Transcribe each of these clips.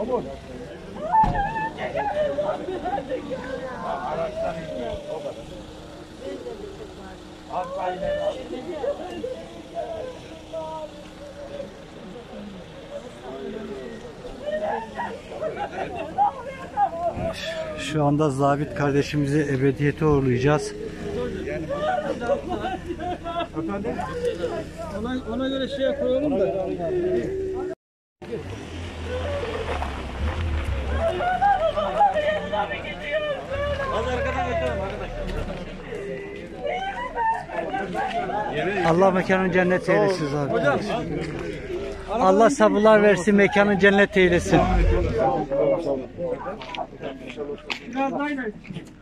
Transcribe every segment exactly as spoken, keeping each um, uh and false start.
Araçtan iniyor, o kadar. Şu anda zabit kardeşimizi ebediyete uğurlayacağız. Ona, ona göre şey koyalım da. Allah mekanın cennet eylesin abi. Allah sabırlar versin, mekanın cennet eylesin. Biraz daha inelim.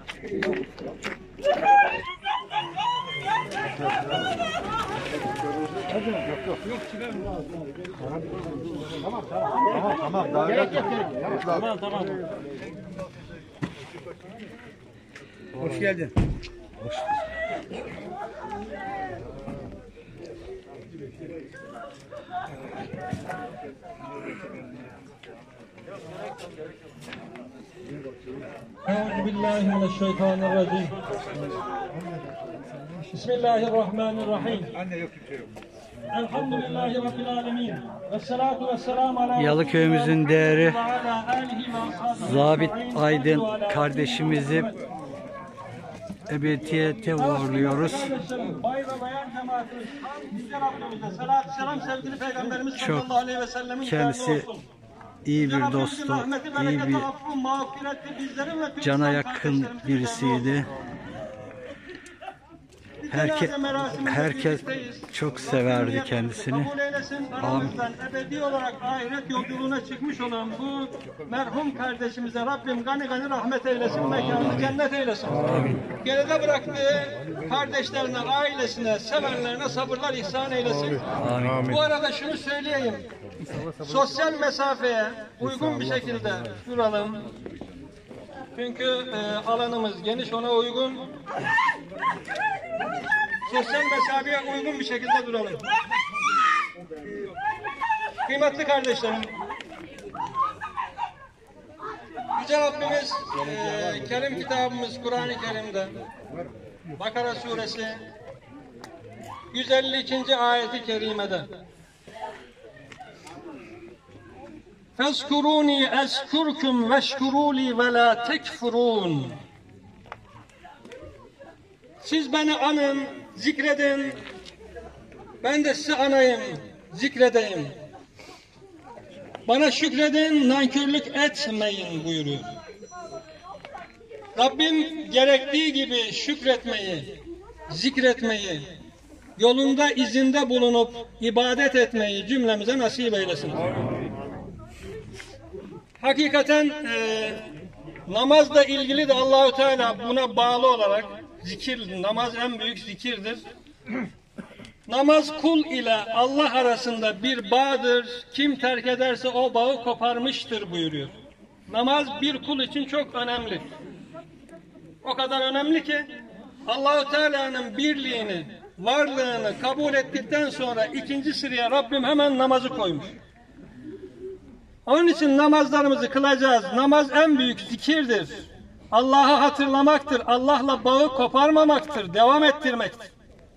Tamam tamam tamam daha yok. Tamam tamam. Hoş geldin. Hoş. Euzu billahi mineşşeytanirracim. Bismillahirrahmanirrahim. Anne yok kimse yok. Elhamdülillahi rabbil alamin. Vessalatu vesselamu ala Yalıköy'ümüzün değeri Zabit Aydın kardeşimizi ebediyete uğurluyoruz. Bay ve bayan cemaatimiz, Yüce Rabbimize salatü selam sevgili Peygamberimiz Çok sallallahu aleyhi ve sellem'in kendisi iyi bir dostu, iyi bir cana yakın birisiydi. Herke, herkes çok severdi kendisini. Amin. Ebedi olarak ahiret yolculuğuna çıkmış olan bu merhum kardeşimize Rabbim gani gani rahmet eylesin, mekanını cennet eylesin. Amin. Geride bıraktığı kardeşlerine, ailesine, sevenlerine sabırlar ihsan eylesin. Amin. Bu arada şunu söyleyeyim. Sosyal mesafeye uygun bir şekilde duralım. Çünkü e, alanımız geniş, ona uygun. Sosyal mesafeye uygun bir şekilde duralım. Kıymetli kardeşlerim, Yüce Rabbimiz e, Kerim kitabımız Kur'an-ı Kerim'de Bakara suresi yüz elli ikinci ayeti kerimede Fezkuruni ezkurkum veşkuruli ve la tekfurun. Siz beni anın, zikredin, ben de sizi anayım, zikredeyim. Bana şükredin, nankörlük etmeyin buyuruyor. Rabbim gerektiği gibi şükretmeyi, zikretmeyi, yolunda izinde bulunup ibadet etmeyi cümlemize nasip eylesin. Hakikaten e, namazla ilgili de Allahu Teala buna bağlı olarak zikir, namaz en büyük zikirdir. Namaz kul ile Allah arasında bir bağdır. Kim terk ederse o bağı koparmıştır buyuruyor. Namaz bir kul için çok önemli. O kadar önemli ki Allahu Teala'nın birliğini, varlığını kabul ettikten sonra ikinci sıraya Rabbim hemen namazı koymuş. Onun için namazlarımızı kılacağız. Namaz en büyük zikirdir. Allah'ı hatırlamaktır. Allah'la bağı koparmamaktır. Devam ettirmektir.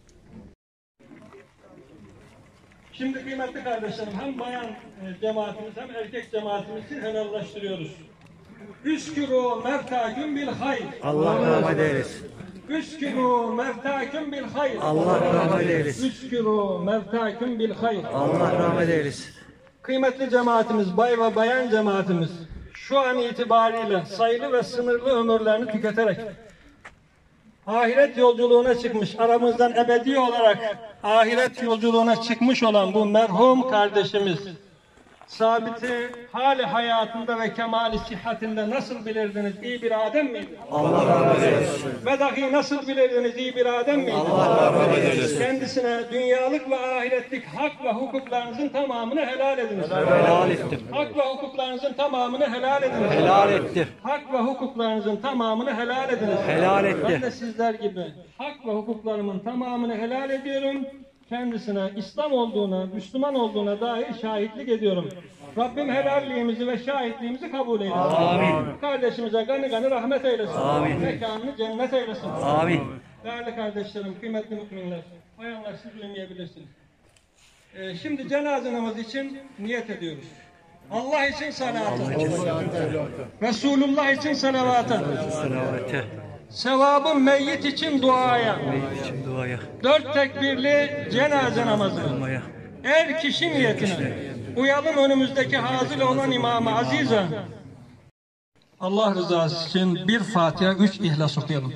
Şimdi kıymetli kardeşlerim, hem bayan cemaatimiz hem erkek cemaatimizi helallaştırıyoruz. Üskürü mertaküm bil hayr. Allah rahmet eylesin. Üskürü mertaküm bil hayr. Allah rahmet eylesin. Üskürü mertaküm bil hayr. Allah rahmet eylesin. Kıymetli cemaatimiz, bay ve bayan cemaatimiz, şu an itibariyle sayılı ve sınırlı ömürlerini tüketerek ahiret yolculuğuna çıkmış, aramızdan ebedi olarak ahiret yolculuğuna çıkmış olan bu merhum kardeşimiz Sabit'i hali hayatında ve kemali sıhhatinde nasıl bilirdiniz? İyi bir adem miydi? Allah rahmet eylesin. Ve dahi nasıl bilirdiniz? İyi bir adem miydi? Allah rahmet eylesin. Kendisine dünyalık ve ahiretlik hak ve hukuklarınızın tamamını helal ediniz. Helal ettim. Hak ve hukuklarınızın tamamını helal ediniz. Helal ettim. Hak ve hukuklarınızın tamamını helal ediniz. Helal etti. Ben de sizler gibi hak ve hukuklarımın tamamını helal ediyorum. kendisine İslam olduğuna, Müslüman olduğuna dair şahitlik ediyorum. Rabbim helalliğimizi ve şahitliğimizi kabul eylesin. Amin. Kardeşimize gani gani rahmet eylesin. Amin. Mekanını cennet eylesin. Amin. Değerli kardeşlerim, kıymetli müminler, bayanlar siz duymayabilirsiniz. Ee, şimdi cenaze namazı için niyet ediyoruz. Allah için salatı, Resulullah için salavatı, Salavete. sevabı meyyit için duaya, için duaya. dört tekbirli cenaze namazı, Olmaya. er kişi niyetine, uyalım önümüzdeki hazır olan İmam-ı Aziz'e. Allah rızası için bir Fatiha, üç İhlas okuyalım.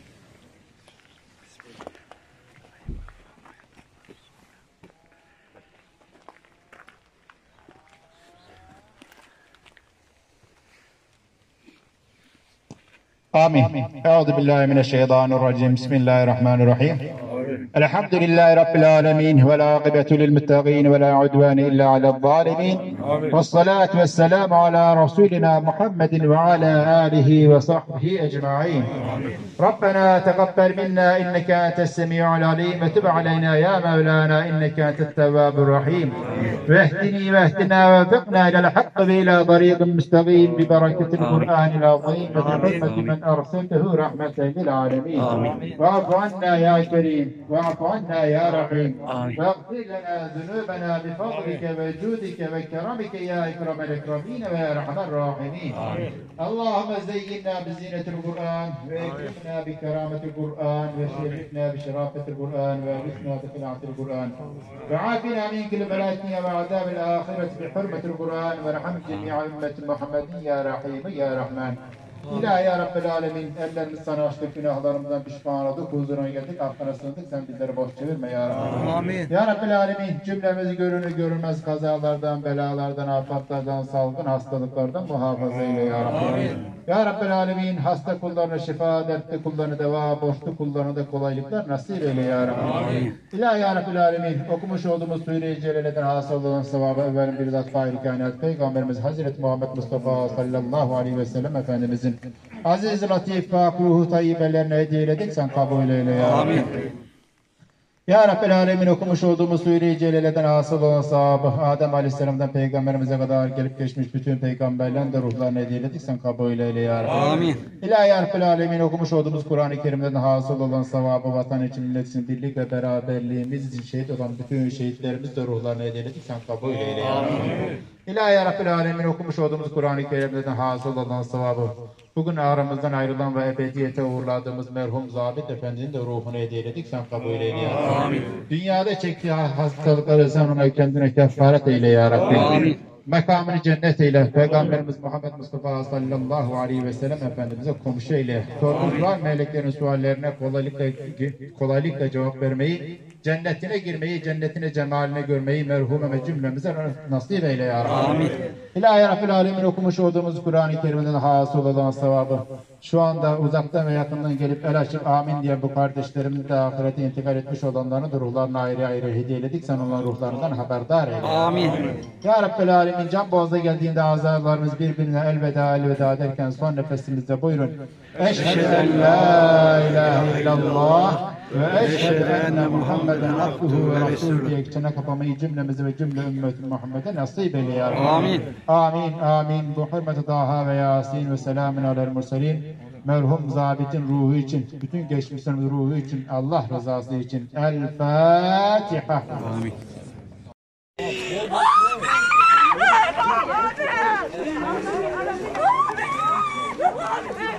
آمين. أعوذ بالله من الشيطان الرجيم. بسم الله الرحمن الرحيم. الحمد لله رب العالمين والعاقبة للمتقين ولا عدوان إلا على الظالمين. والصلاة والسلام على رسولنا محمد وعلى آله وصحبه أجمعين. ربنا تقبل منا إنك أنت السميع العليم وتب علينا يا مولانا إنك أنت التواب الرحيم. واهدني واهدنا ووفقنا إلى الحق وإلى طريق مستقيم ببركة القرآن العظيم وبحرمة من أرسلته رحمة للعالمين. واعف عنا يا كريم واعف عنا يا رحيم. واغفر لنا ذنوبنا بفضلك وجودك وكرمك يا أكرم الأكرمين ويا أرحم الراحمين. اللهم زينا بزينة القرآن وأكرمنا بكرامة القرآن وشرفنا بشرافة القرآن وأغثنا بقناعة القرآن وعافنا من كل بلاء وعذاب الآخرة بحرمة القرآن وارحم جميع أمة محمد يا رحيم يا رحمن. İlahi ya Rabbel Alemin, ellerimiz sana açtık, günahlarımızdan pişman olduk, huzuruna geldik, affına sığındık, sen bizleri boş çevirme ya Rabbi. Amin. Ya Rabbel Alemin, cümlemizi görünür görünmez kazalardan, belalardan, afatlardan, salgın hastalıklardan muhafaza eyle ya Rabbi. Amin. Ya Rabbel Alemin, hasta kullarına şifa, dertli kullarına deva, borçlu kullarına da kolaylıklar nasip eyle ya Rabbi. Amin. İlahi ya Rabbel Alemin, okumuş olduğumuz Sure-i Celale'den hasıl olan sevabı evvelin bir zat fahri kainat Peygamberimiz Hazreti Muhammed Mustafa sallallahu aleyhi ve sellem Efendimizin aziz, latif, pak, ruhu tayyibelerine hediye eyledik, sen kabul eyle ya Rabbi. Amin. Ya Rabbel Alemin, okumuş olduğumuz Sure-i Celale'den hasıl olan sahabı Adem Aleyhisselam'dan Peygamberimize kadar gelip geçmiş bütün peygamberlerin de ruhlarını hediye eyledik, sen kabul eyle ya Rabbi. Amin. İlahi ya Rabbel Alemin, okumuş olduğumuz Kur'an-ı Kerim'den hasıl olan sevabı vatan için, millet için, birlik ve beraberliğimiz için şehit olan bütün şehitlerimiz de ruhlarını hediye eyledik, sen kabul eyle ya Rabbi. İlahi ya Rabbel Alemin, okumuş olduğumuz Kur'an-ı Kerim'den hasıl olan sevabı bugün aramızdan ayrılan ve ebediyete uğurladığımız merhum Zabit Efendi'nin de ruhunu hediye eyledik, sen kabul eyle ya Rabbi. Amin. Dünyada çektiği hastalıkları sen ona kendine kefaret eyle ya Rabbi. Amin. Mekamını cennet eyle. Peygamberimiz Muhammed Mustafa sallallahu aleyhi ve sellem Efendimiz'e komşu eyle. Sorumlular meleklerin suallerine kolaylıkla, kolaylıkla cevap vermeyi, cennetine girmeyi, cennetine cemaline görmeyi merhume ve cümlemize nasip eyle ya Rabbi. Amin. İlahi Rabbel Alemin, okumuş olduğumuz Kur'an-ı Kerim'den hasıl olan sevabı şu anda uzaktan ve yakından gelip el açıp amin diye bu kardeşlerimiz de ahirete intikal etmiş olanlarını da ruhlarına ayrı ayrı hediyeledik. Sen onların ruhlarından haberdar eyle. Amin. Ya Rabbel Alemin, can boğaza geldiğinde azalarımız birbirine elveda elveda derken son nefesimizde buyurun. Eşhedü en la ilahe illallah ve eşhedü enne Muhammeden abduhu ve resulü diye çene kapamayı cümlemizi ve cümle ümmeti Muhammed'e nasip eyle ya Rabbi. Amin. Amin. Amin. Bu hürmeti Taha ve Yasin ve selamun alel murselin. Merhum Zabit'in ruhu için, bütün geçmişlerimizin ruhu için, Allah rızası için. El Fatiha. Amin. Amin.